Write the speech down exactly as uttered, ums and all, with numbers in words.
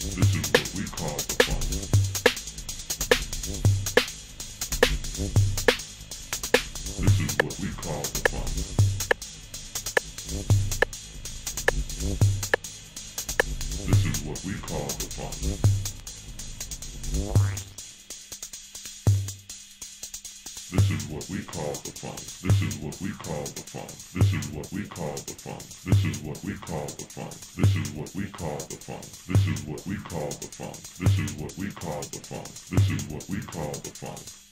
This is what we call the funk. This is what we call the funk. This is what we call the funk. This is what we call the funk. This is what we call the funk. This is what we call the funk. This is what we call the funk. This is what we call the funk. This is what we call the funk. This is what we call the funk. This is what we call the funk.